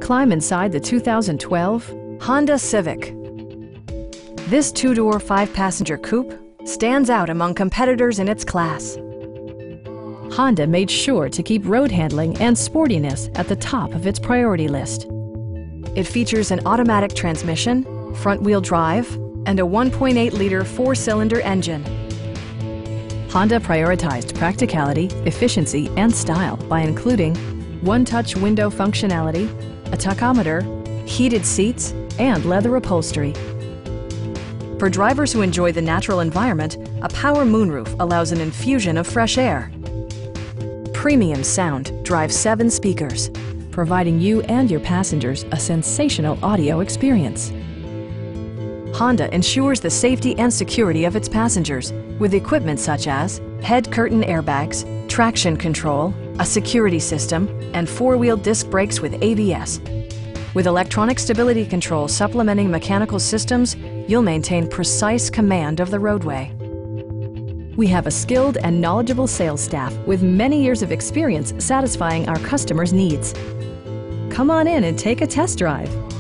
Climb inside the 2012 Honda Civic. This two-door, five-passenger coupe stands out among competitors in its class. Honda made sure to keep road handling and sportiness at the top of its priority list. It features an automatic transmission, front-wheel drive, and a 1.8-liter four-cylinder engine. Honda prioritized practicality, efficiency, and style by including one-touch window functionality, a tachometer, heated seats, and leather upholstery. For drivers who enjoy the natural environment, a power moonroof allows an infusion of fresh air. Premium sound drives 7 speakers, providing you and your passengers a sensational audio experience. Honda ensures the safety and security of its passengers with equipment such as head curtain airbags, traction control, a security system, and four-wheel disc brakes with ABS. With electronic stability control supplementing mechanical systems, you'll maintain precise command of the roadway. We have a skilled and knowledgeable sales staff with many years of experience satisfying our customers' needs. Come on in and take a test drive.